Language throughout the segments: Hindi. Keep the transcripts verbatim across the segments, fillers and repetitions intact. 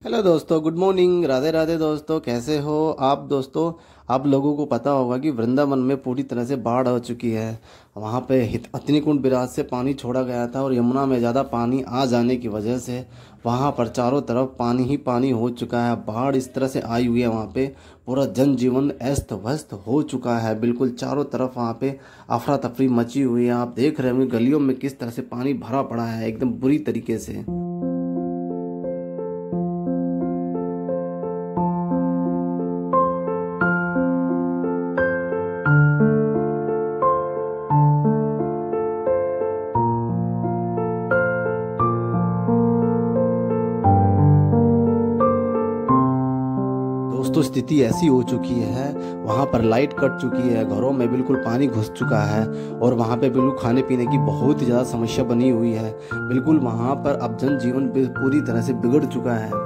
हेलो दोस्तों, गुड मॉर्निंग, राधे राधे दोस्तों। कैसे हो आप दोस्तों? आप लोगों को पता होगा कि वृंदावन में पूरी तरह से बाढ़ आ चुकी है। वहाँ पे हित हथनीकुंड बिराज से पानी छोड़ा गया था और यमुना में ज़्यादा पानी आ जाने की वजह से वहाँ पर चारों तरफ पानी ही पानी हो चुका है। बाढ़ इस तरह से आई हुई है, वहाँ पे पूरा जनजीवन अस्त व्यस्त हो चुका है। बिल्कुल चारों तरफ वहाँ पे अफरा तफरी मची हुई है। आप देख रहे होंगे गलियों में किस तरह से पानी भरा पड़ा है, एकदम बुरी तरीके से। दोस्तों, स्थिति ऐसी हो चुकी है, वहाँ पर लाइट कट चुकी है, घरों में बिल्कुल पानी घुस चुका है और वहाँ पे बिल्कुल खाने पीने की बहुत ही ज़्यादा समस्या बनी हुई है। बिल्कुल वहाँ पर अब जनजीवन पूरी तरह से बिगड़ चुका है।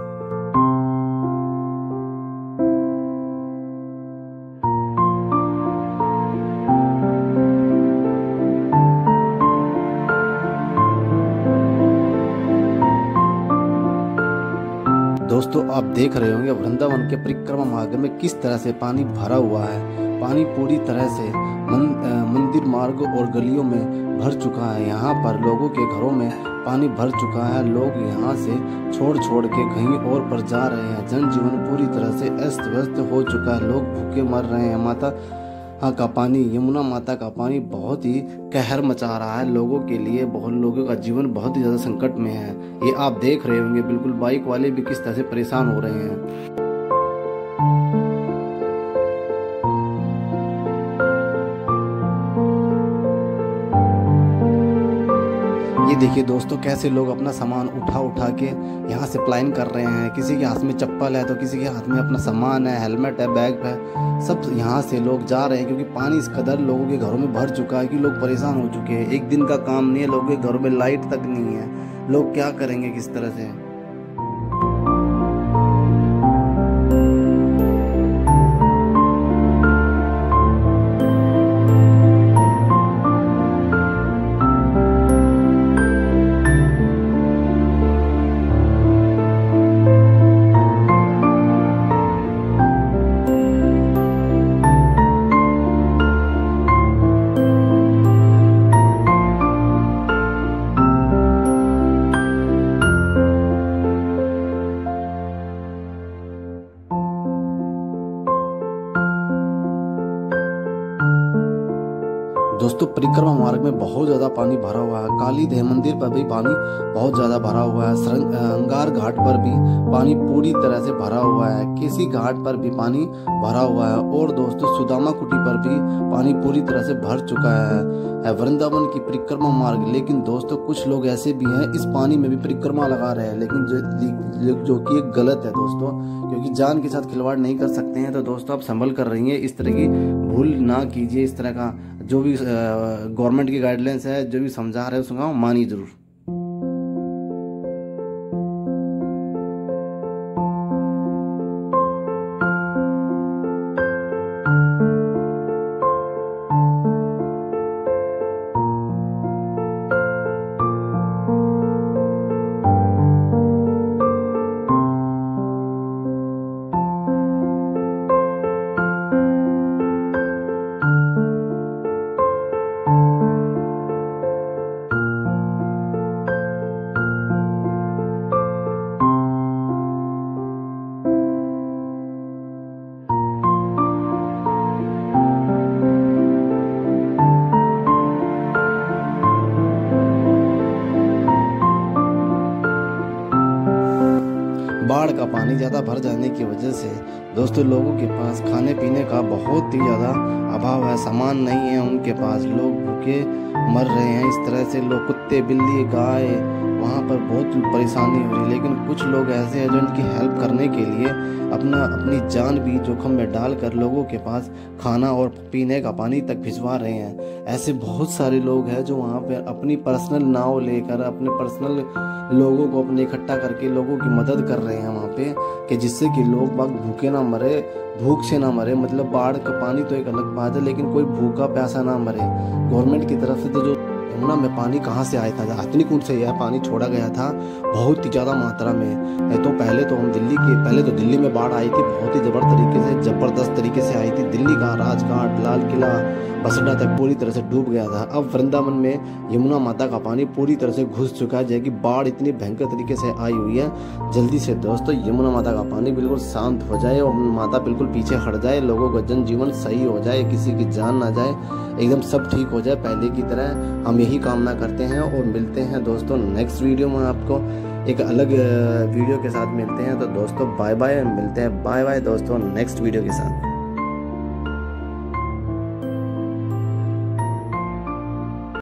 दोस्तों, आप देख रहे होंगे वृंदावन के परिक्रमा मार्ग में किस तरह से पानी भरा हुआ है। पानी पूरी तरह से मन, मंदिर मार्ग और गलियों में भर चुका है। यहाँ पर लोगों के घरों में पानी भर चुका है। लोग यहाँ से छोड़ छोड़ के कहीं और पर जा रहे हैं। जनजीवन पूरी तरह से अस्त व्यस्त हो चुका है। लोग भूखे मर रहे हैं। माता हाँ का पानी, यमुना माता का पानी बहुत ही कहर मचा रहा है लोगों के लिए। बहुत लोगों का जीवन बहुत ही ज़्यादा संकट में है। ये आप देख रहे होंगे, बिल्कुल बाइक वाले भी किस तरह से परेशान हो रहे हैं। ये देखिए दोस्तों, कैसे लोग अपना सामान उठा उठा के यहाँ से प्लाइन कर रहे हैं। किसी के हाथ में चप्पल है तो किसी के हाथ में अपना सामान है, हेलमेट है, बैग है, सब यहाँ से लोग जा रहे हैं क्योंकि पानी इस कदर लोगों के घरों में भर चुका है कि लोग परेशान हो चुके हैं। एक दिन का काम नहीं है, लोगों के घरों में लाइट तक नहीं है। लोग क्या करेंगे किस तरह से? दोस्तों, परिक्रमा मार्ग में बहुत ज़्यादा पानी भरा हुआ है। काली देव मंदिर पर भी पानी बहुत ज़्यादा भरा हुआ है। अंगार घाट पर भी पानी पूरी तरह से भरा हुआ है। किसी घाट पर भी पानी भरा हुआ है। और दोस्तों, सुदामा कुटी पर भी पानी पूरी तरह से भर चुका है। वृंदावन की परिक्रमा मार्ग, लेकिन दोस्तों कुछ लोग ऐसे भी हैं इस पानी में भी परिक्रमा लगा रहे हैं, लेकिन जो जो कि एक गलत है दोस्तों, क्योंकि जान के साथ खिलवाड़ नहीं कर सकते हैं। तो दोस्तों, आप संभल कर रहिए, इस तरह की भूल ना कीजिए। इस तरह का जो भी गवर्नमेंट की गाइडलाइंस है, जो भी समझा रहे हो उसको मानिए जरूर। बाढ़ का पानी ज़्यादा भर जाने की वजह से दोस्तों लोगों के पास खाने पीने का बहुत ही ज़्यादा अभाव है। सामान नहीं है उनके पास। लोग भूखे मर रहे हैं। इस तरह से लोग, कुत्ते, बिल्ली, गाय, वहाँ पर बहुत परेशानी हो रही है। लेकिन कुछ लोग ऐसे हैं जो इनकी हेल्प करने के लिए अपना अपनी जान भी जोखिम में डालकर लोगों के पास खाना और पीने का पानी तक भिजवा रहे हैं। ऐसे बहुत सारे लोग हैं जो वहाँ पर अपनी पर्सनल नाव लेकर, अपने पर्सनल लोगों को अपने इकट्ठा करके लोगों की मदद कर रहे हैं वहाँ पे, कि जिससे कि लोग बाग भूखे ना मरे, भूख से ना मरे। मतलब बाढ़ का पानी तो एक अलग बात है, लेकिन कोई भूखा प्यासा ना मरे। गवर्नमेंट की तरफ से तो जो यमुना में पानी कहाँ से आया था, हथनी कुंड से यह पानी छोड़ा गया था बहुत ही ज़्यादा मात्रा में। तो पहले तो हम दिल्ली के पहले तो दिल्ली में बाढ़ आई थी, बहुत ही जबर तरीके से ज़बरदस्त तरीके से आई थी। दिल्ली का राजघाट, लाल किला, बस अड्डा तक पूरी तरह से डूब गया था। अब वृंदावन में यमुना माता का पानी पूरी तरह से घुस चुका है, जैसे कि बाढ़ इतनी भयंकर तरीके से आई हुई है। जल्दी से दोस्तों यमुना माता का पानी बिल्कुल शांत हो जाए और माता बिल्कुल पीछे हट जाए, लोगों का जनजीवन सही हो जाए, किसी की जान ना जाए, एकदम सब ठीक हो जाए पहले की तरह। हम यही कामना करते हैं और मिलते हैं दोस्तों नेक्स्ट वीडियो में। आपको एक अलग वीडियो के साथ मिलते हैं। तो दोस्तों बाय बाय, मिलते हैं, बाय बाय दोस्तों नेक्स्ट वीडियो के साथ।